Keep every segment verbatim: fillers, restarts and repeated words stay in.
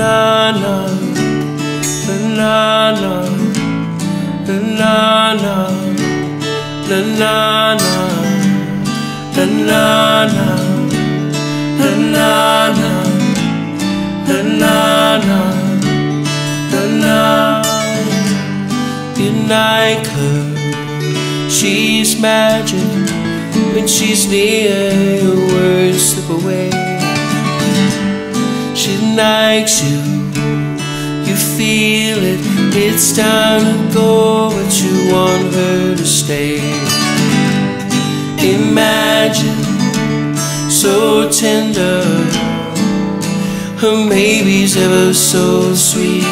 na na, na na na, na na na, na na na, na na na, na na na, na na na. You like her, she's magic. When she's near, your words slip away. She likes you, you feel it. It's time to go, but you want her to stay. Imagine, so tender, her baby's ever so sweet.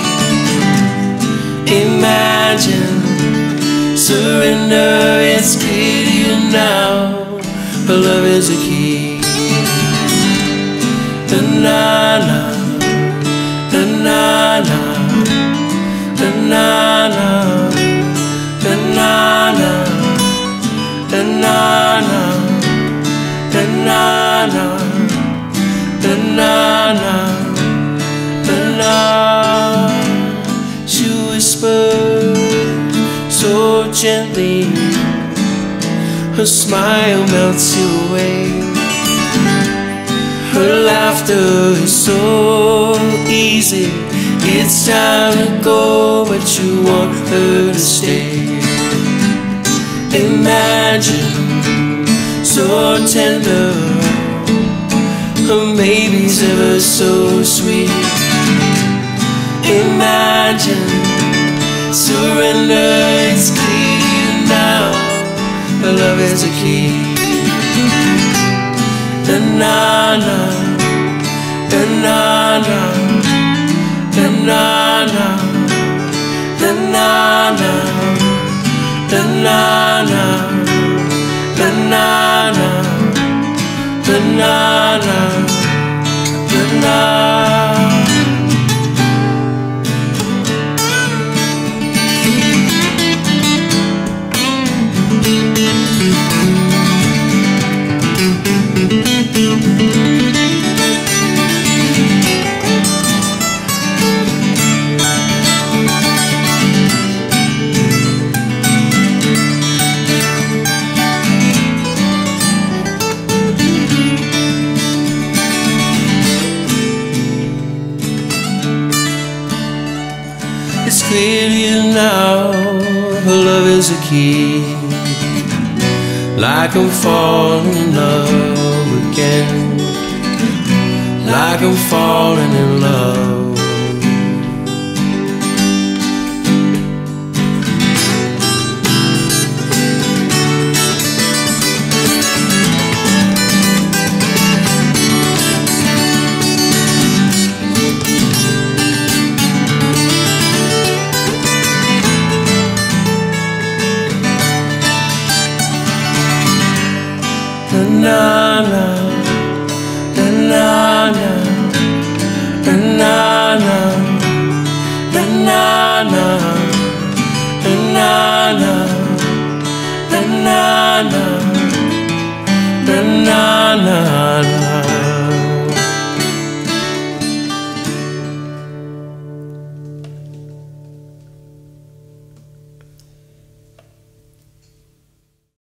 Imagine, surrender, it's clear to you now. Her love is a key. Na na na, na na na, na na na, na na na, na na na, na na na, na na na, na na. She whispered so gently, her smile melts you away. Her laughter is so easy. It's time to go, but you want her to stay. Imagine, so tender, her baby's ever so sweet. Imagine, surrender, it's clear now. Her love is a key. Na na na, na na na, na na na, na na na, na na na, na na na, na na na, na na. It's clear to you now, her love is a key. Like I'm falling in love again, like I'm falling in love. Na na na na na na na na na na na na na na na